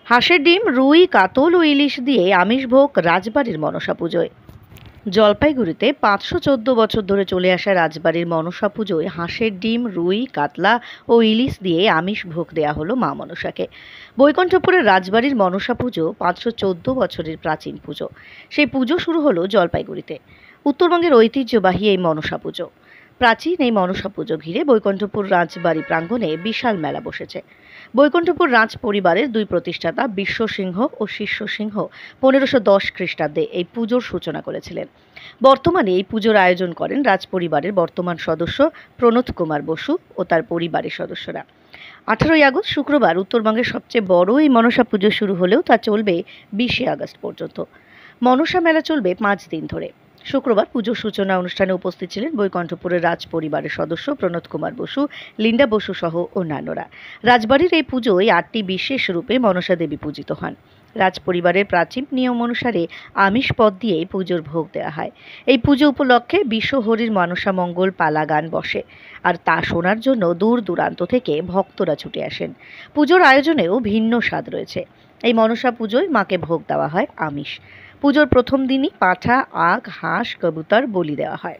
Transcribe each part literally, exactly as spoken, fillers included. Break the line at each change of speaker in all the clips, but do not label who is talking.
হাঁসের ডিম, রুই, কাতল ও ইলিশ দিয়ে আমিষ ভোগ রাজবাড়ির মনসা পুজোয়। জলপাইগুড়িতে পাঁচশো চোদ্দ বছর ধরে চলে আসা রাজবাড়ির মনসা পুজোয় হাঁসের ডিম, রুই, কাতলা ও ইলিশ দিয়ে আমিষ ভোগ দেয়া হলো মা মনসাকে। বৈকুণ্ঠপুরের রাজবাড়ির মনসা পুজো পাঁচশো চোদ্দ বছরের প্রাচীন পুজো। সেই পুজো শুরু হলো জলপাইগুড়িতে। উত্তরবঙ্গের ঐতিহ্যবাহী এই মনসা পুজো। প্রাচীন এই মনসা পুজো ঘিরে বৈকুণ্ঠপুর রাজবাড়ি প্রাঙ্গণে বিশাল মেলা বসেছে। বৈকুণ্ঠপুর রাজ পরিবারের দুই প্রতিষ্ঠাতা বিশ্ব সিংহ ও শিষ্য সিংহ পনেরোশো দশ খ্রিস্টাব্দে এই পুজোর সূচনা করেছিলেন। বর্তমানে এই পুজোর আয়োজন করেন রাজ পরিবারের বর্তমান সদস্য প্রণোদ কুমার বসু ও তার পরিবারের সদস্যরা। আঠারোই আগস্ট শুক্রবার উত্তরবঙ্গের সবচেয়ে বড় এই মনসা পুজো শুরু হলেও তা চলবে বিশে আগস্ট পর্যন্ত। মনসা মেলা চলবে পাঁচ দিন ধরে। শুক্রবার পুজোর সূচনা অনুষ্ঠানে উপস্থিত ছিলেন বৈকুণ্ঠপুরের রাজ পরিবারের সদস্য প্রণোদ কুমার বসু, লিন্ডা বসু সহ অন্যান্যরা। রাজবাড়ির এই পুজোয় আটটি বিশেষ রূপে মনসা দেবী পূজিত হন। রাজ পরিবারের প্রাচীন নিয়ম অনুসারে আমিষ পদ দিয়ে পুজোর ভোগ দেওয়া হয়। এই পুজো উপলক্ষে বিশ্বহরির মনসা মঙ্গল পালা গান বসে, আর তা শোনার জন্য দূর দূরান্ত থেকে ভক্তরা ছুটে আসেন। পুজোর আয়োজনেও ভিন্ন স্বাদ রয়েছে। এই মনসা পুজোয় মাকে ভোগ দেওয়া হয় আমিষ। পুজোর প্রথম দিনই পাঁঠা, আখ, হাঁস, কবুতর বলি দেওয়া হয়।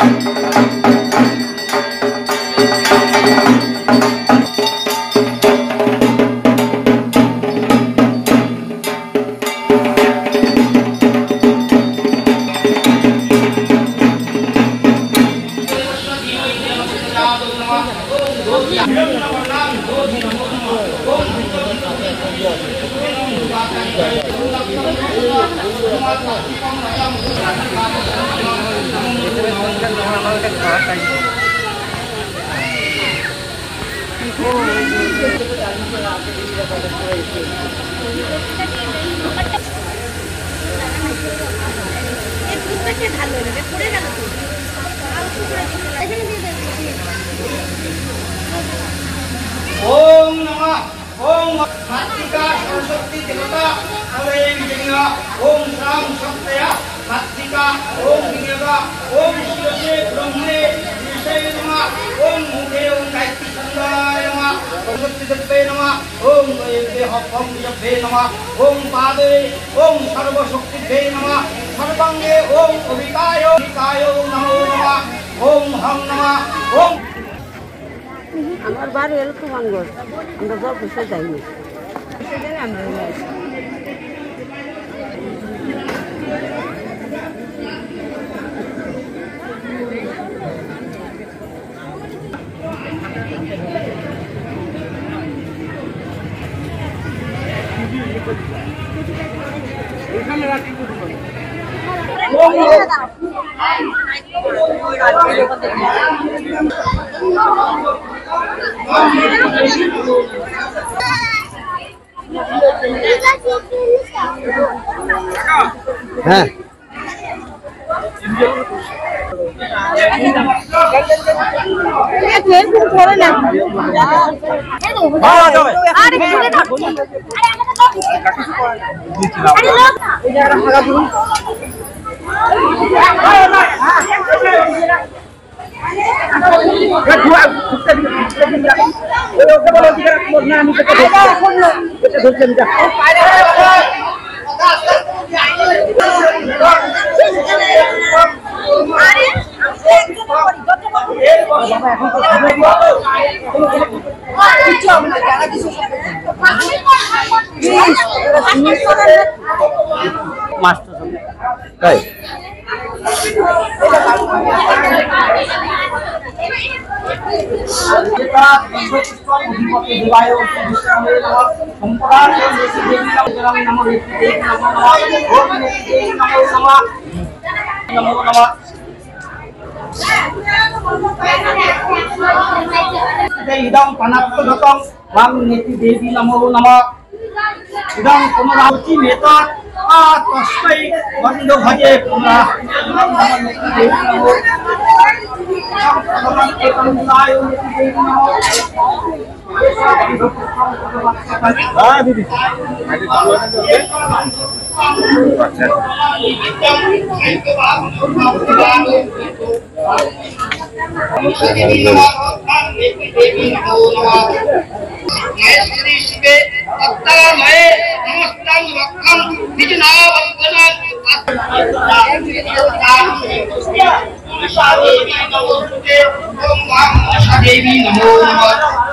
ओम नमः ओम मातृका सरस्वती देवता ओम विजया ओम श्राम सप्तया मातृका ओम विजया ओम शिवसे ब्रह्मणे विषय नमः ओम मुखे ओम गायत्री संगाय नमः सरस्वती देवे नमः ओम देह ओम जपे नमः ओम पादे ओम सर्वशक्तिभे नमः सर्वांगे ओम अभिकाय अभिकाय नमो नमः ओम हं नमः ओम
আমার বাড়ি এলো তুমানগঞ্জ, আমরা জল পুষে যাইনি, আমরা এখানে রাখি
হ্যাঁ তাই
इदं पनात्तगतं वां नेति देवी नमो नमः इदं पुनरावृत्ति नेता आ तस्मै बन्धु भजे पुनः नमो नेति देवी नमो भगवान एकं साय नेति देवी नमो हां दीदी देवी नमो नमः।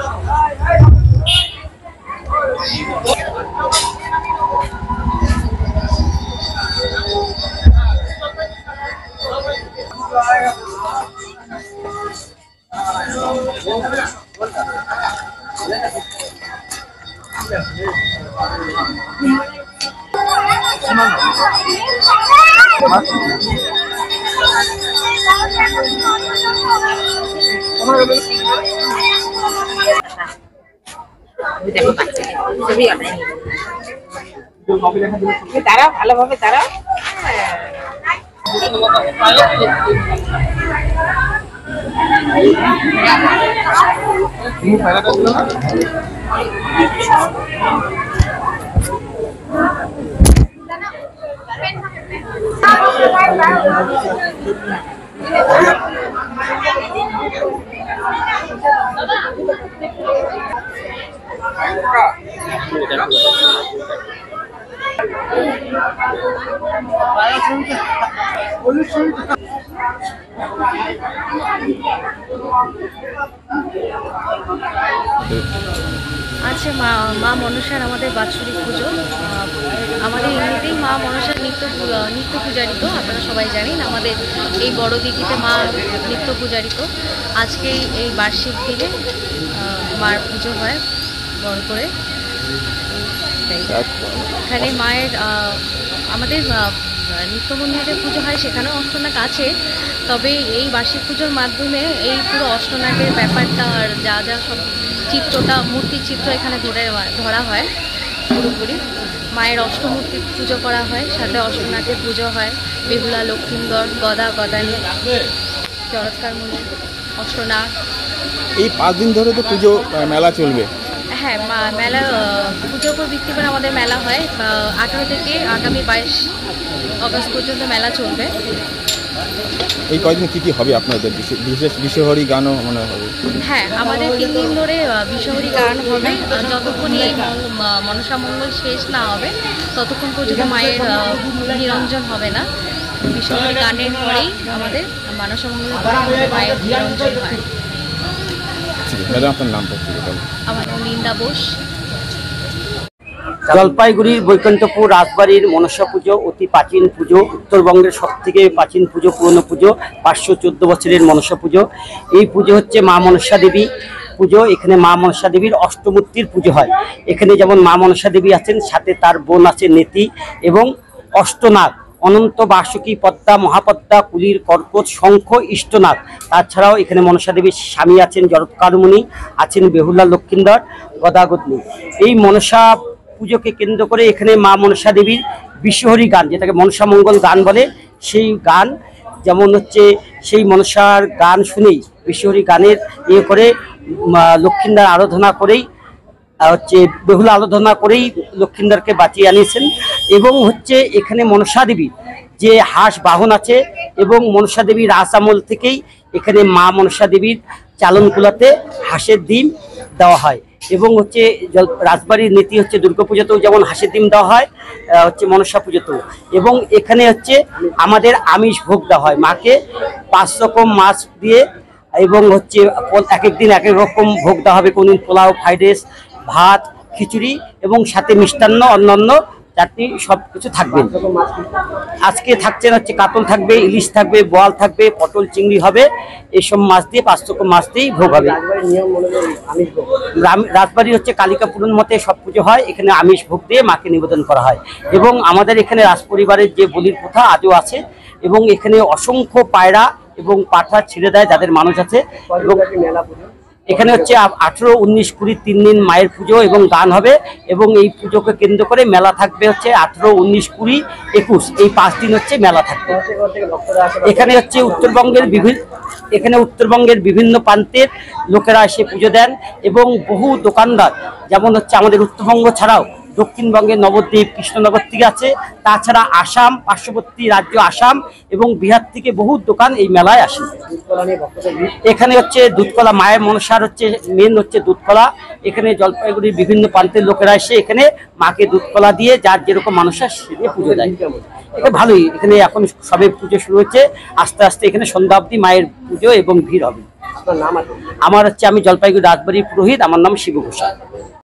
তারা ভালোভাবে তারা
আছে মা মা মনসার আমাদের বাৎসরিক পুজো। আমাদের এমনিতেই মা মনসার নিত্য নিত্য পূজারিত, আপনারা সবাই জানেন। আমাদের এই বড় দিঘিতে মা নিত্য পূজারিত। আজকে এই বার্ষিক দিনে মার পুজো হয় বড় করে। এখানে মায়ের আমাদের নিত্য মন্দিরে পুজো হয়, সেখানেও অষ্টনাগ আছে। তবে এই বার্ষিক পুজোর মাধ্যমে এই পুরো অষ্টনাগের ব্যাপারটা আর যা যা সব চিত্রটা, মূর্তির চিত্র এখানে ধরে ধরা হয় পুরোপুরি। মায়ের অষ্টমূর্তি পুজো করা হয়, সাথে অষ্টনাগের পুজো হয়। বেহুলা, লক্ষিন্দর, গদা, গদানি, চরৎকারমণি, অষ্টনাগ।
এই পাঁচ দিন ধরে তো পুজো মেলা চলবে।
হ্যাঁ, মেলা পুজোর উপর ভিত্তি করে আমাদের মেলা হয়। আঠারো থেকে আগামী বাইশ অগস্ট পর্যন্ত মেলা চলবে।
এই কয়েকদিন কী কী হবে আপনাদের? বিশেষ বিশ্বহরি গানও মনে হবে।
হ্যাঁ, আমাদের তিন দিন ধরে বিশ্বহরি গান হবে। যতক্ষণ এই মনসা মঙ্গল শেষ না হবে ততক্ষণ পর্যন্ত মায়ের নিরঞ্জন হবে না। বিশ্বহরি গানের পরেই আমাদের মনসা মঙ্গলের মায়ের নিরঞ্জন হয়।
ম্যাডাম, আপনার নামটা?
আমার নাম লিন্ডা বোস।
জলপাইগুড়ির বৈকুণ্ঠপুর রাজবাড়ির মনসা পুজো অতি প্রাচীন পুজো, উত্তরবঙ্গের সব থেকে প্রাচীন পুজো, পুরনো পুজো, পাঁচশো চোদ্দ বছরের মনসা পুজো। এই পুজো হচ্ছে মা মনসা দেবী পুজো। এখানে মা মনসা দেবীর অষ্টমূর্তির পুজো হয়। এখানে যেমন মা মনসা দেবী আছেন, সাথে তার বোন আছে নেতি এবং অষ্টনাগ, অনন্ত, বার্ষিকী, পদ্মা, মহাপদ্মা, কুলির, কর্কট, শঙ্খ, ইষ্টনাগ। তাছাড়াও এখানে মনসা দেবীর স্বামী আছেন জরৎকারমণি, আছেন বেহুলা, লক্ষিন্দর, গদাগদনি। এই মনসা পুজোকে কেন্দ্র করে এখানে মা মনসা দেবীর বিশ্বহরি গান, যেটাকে মনসা মঙ্গল গান বলে, সেই গান যেমন হচ্ছে সেই মনসার গান শুনেই, বিশ্বহরি গানের ইয়ে করে লক্ষিন্দার আরাধনা করেই হচ্ছে বেহুলা আরাধনা করেই লক্ষিন্দারকে বাঁচিয়ে আনিয়েছেন। এবং হচ্ছে এখানে মনসা দেবীর যে হাঁস বাহন আছে, এবং মনসা দেবীর রাস আমল থেকেই এখানে মা মনসা দেবীর চালনকুলাতে হাঁসের ডিম দেওয়া হয়। এবং হচ্ছে রাজবাড়ির নীতি হচ্ছে দুর্গাপূজাতেও যেমন হাঁসের ডিম দেওয়া হয়, হচ্ছে মনসা পুজোতেও। এবং এখানে হচ্ছে আমাদের আমিষ ভোগ দেওয়া হয় মাকে, পাঁচ রকম মাছ দিয়ে। এবং হচ্ছে এক এক দিন এক এক রকম ভোগ দেওয়া হবে। কোনদিন পোলাও, ফ্রাইড রাইস, ভাত, খিচুড়ি এবং সাথে মিষ্টান্ন, অন্যান্য চাটনি সব কিছু থাকবে। আজকে থাকছেন হচ্ছে কাতল থাকবে, ইলিশ থাকবে, বোয়াল থাকবে, পটল, চিংড়ি হবে। এইসব মাছ দিয়ে, পাঁচ রকম মাছ দিয়েই ভোগ হবে। রাজবাড়ি হচ্ছে কালিকা পুরাণ মতে সব পুজো হয়, এখানে আমিষ ভোগ দিয়ে মাকে নিবেদন করা হয়। এবং আমাদের এখানে রাজপরিবারের যে বলির প্রথা আজও আছে। এবং এখানে অসংখ্য পায়রা এবং পাঠা ছিঁড়ে দেয় যাদের মানুষ আছে। এখানে হচ্ছে আঠেরো, উনিশ, কুড়ি তিন দিন মায়ের পুজো এবং গান হবে। এবং এই পুজোকে কেন্দ্র করে মেলা থাকবে হচ্ছে আঠেরো, উনিশ, কুড়ি, একুশ, এই পাঁচ দিন হচ্ছে মেলা থাকবে। এখানে হচ্ছে উত্তরবঙ্গের বিভিন্ন এখানে উত্তরবঙ্গের বিভিন্ন প্রান্তের লোকেরা এসে পুজো দেন। এবং বহু দোকানদার, যেমন হচ্ছে আমাদের উত্তরবঙ্গ ছাড়াও দক্ষিণবঙ্গের নবদ্বীপ, কৃষ্ণনগর থেকে আছে। তাছাড়া আসাম, পার্শ্ববর্তী রাজ্য আসাম এবং বিহার থেকে বহু দোকান এই মেলায় আসে। এখানে হচ্ছে দুধকলা, মায়ের মনসার হচ্ছে মেন হচ্ছে দুধকলা। এখানে জলপাইগুড়ির বিভিন্ন প্রান্তের লোকেরা এসে এখানে মাকে দুধকলা দিয়ে যার যেরকম মানুষ সে দিয়ে পুজো দেয়। এটা ভালোই, এখানে এখন সবে পুজো শুরু হচ্ছে, আস্তে আস্তে এখানে সন্ধ্যা অবধি মায়ের পুজো এবং ভিড় হবে। আমার হচ্ছে আমি জলপাইগুড়ি রাজবাড়ির পুরোহিত, আমার নাম শিব ঘোষাল।